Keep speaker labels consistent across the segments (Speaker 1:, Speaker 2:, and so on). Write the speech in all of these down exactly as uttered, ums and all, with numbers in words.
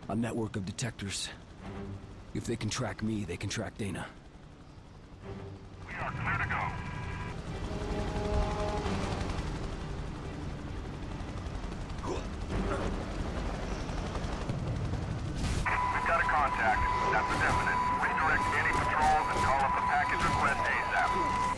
Speaker 1: A network of detectors. If they can track me, they can track Dana.
Speaker 2: We are clear to go. We've got a contact. That's a definite. Redirect any patrols and call up the package request ASAP.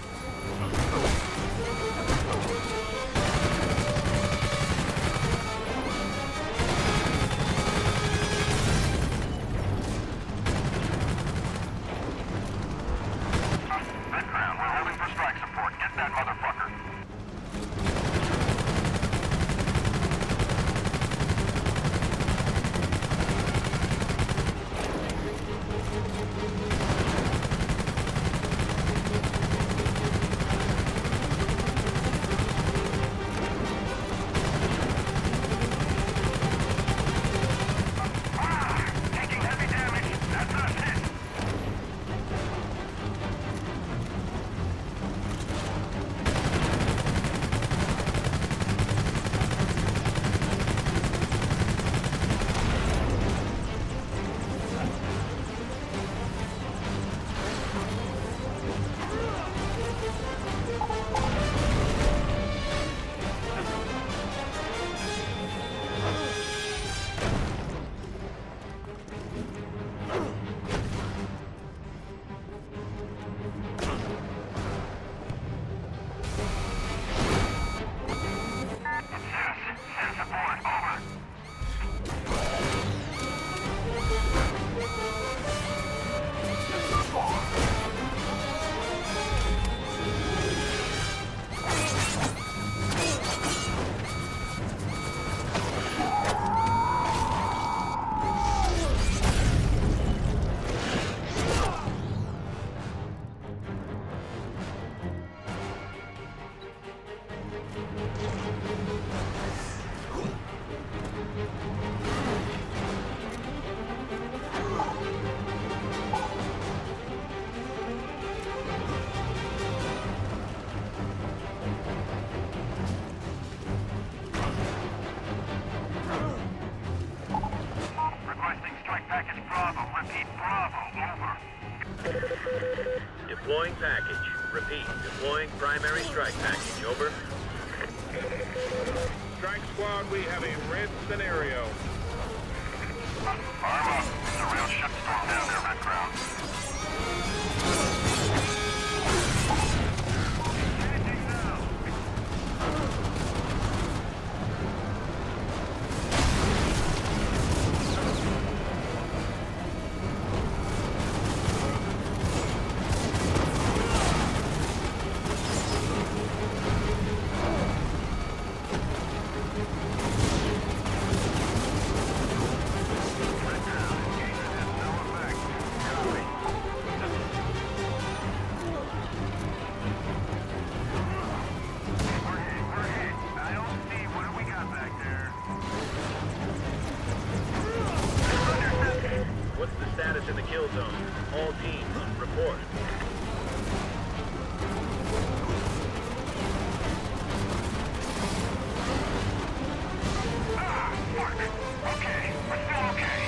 Speaker 3: Deploying package. Repeat, deploying primary strike package. Over.
Speaker 4: Strike squad, we have a red scenario.
Speaker 2: Arm up. It's a real shitstorm down there, Red Crown. Changing now.
Speaker 3: In the kill zone. All teams, report.
Speaker 2: Ah, fuck. Okay, we're still okay.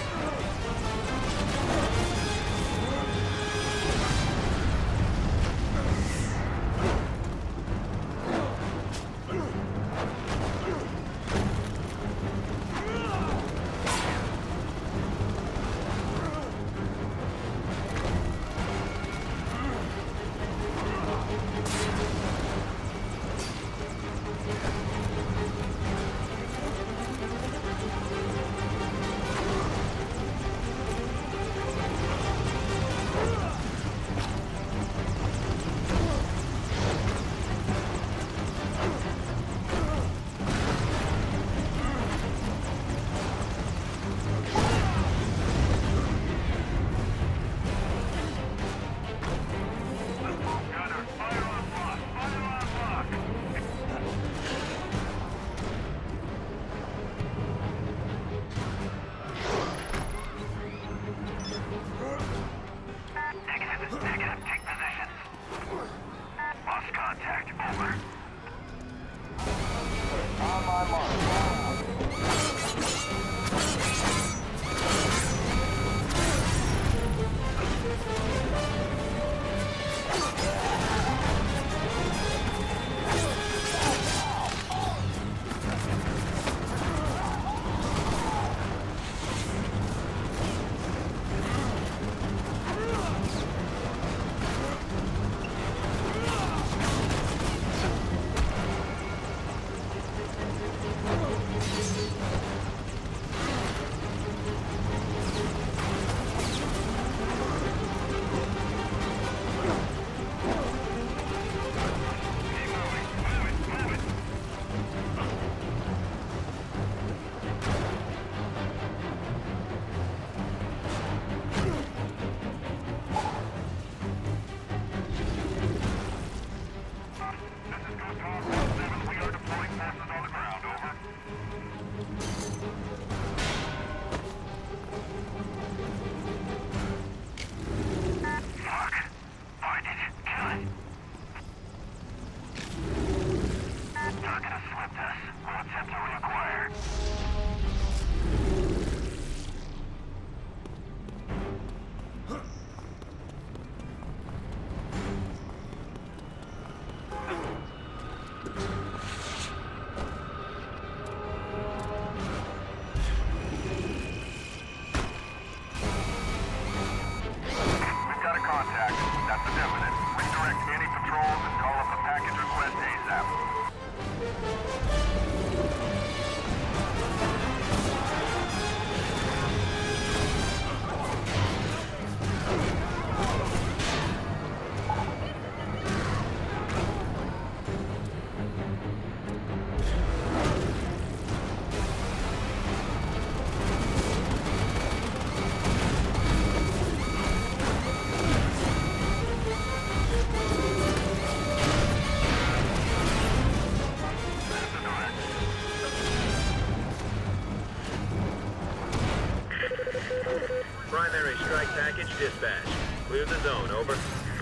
Speaker 3: Primary strike package dispatched. Clear the zone, over.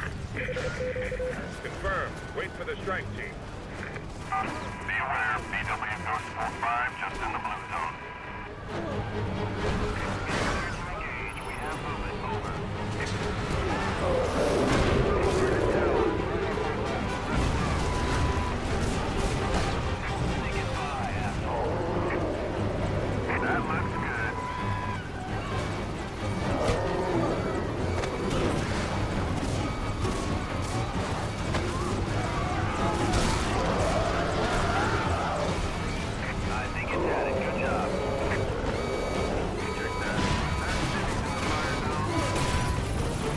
Speaker 4: Confirmed. Wait for the strike team.
Speaker 2: Be aware, B W Ghost four five just in the blue zone. Engage, we have movement, over. Say goodbye, asshole. That looks good. I think it's had it. Good job. Check that. Fire zone.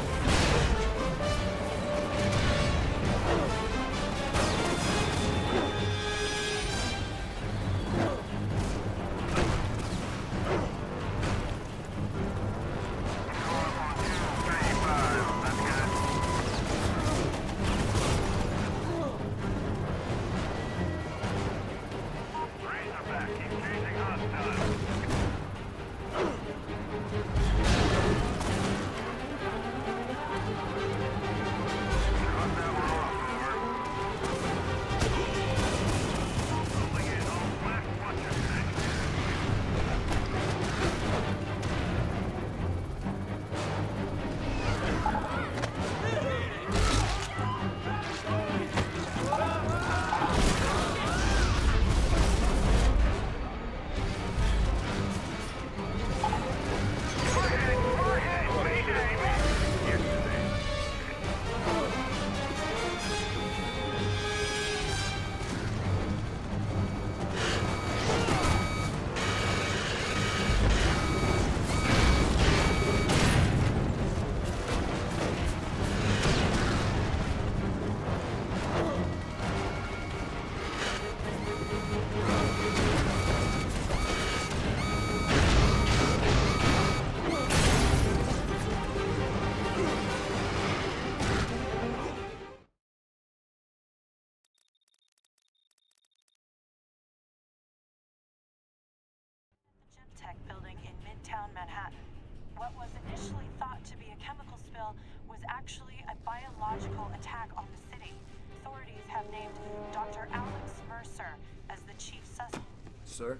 Speaker 5: Tech building in Midtown Manhattan. What was initially thought to be a chemical spill was actually a biological attack on the city. Authorities have named Doctor Alex Mercer as the chief suspect.
Speaker 1: Sir?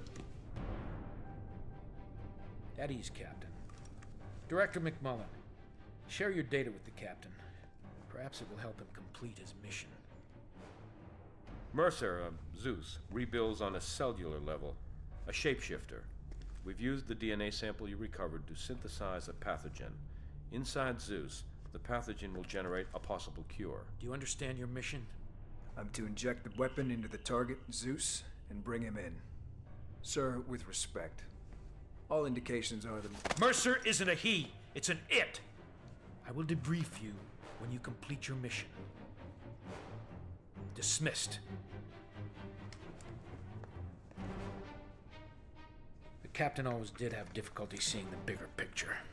Speaker 6: At ease, Captain. Director McMullen, share your data with the Captain. Perhaps it will help him complete his mission.
Speaker 7: Mercer, uh, Zeus, rebuilds on a cellular level. A shapeshifter. We've used the D N A sample you recovered to synthesize a pathogen. Inside Zeus, the pathogen will generate a possible cure.
Speaker 6: Do you understand your mission?
Speaker 8: I'm to inject the weapon into the target, Zeus, and bring him in. Sir, with respect, all indications are that...
Speaker 6: Mercer isn't a he, it's an it! I will debrief you when you complete your mission. Dismissed. The Captain always did have difficulty seeing the bigger picture.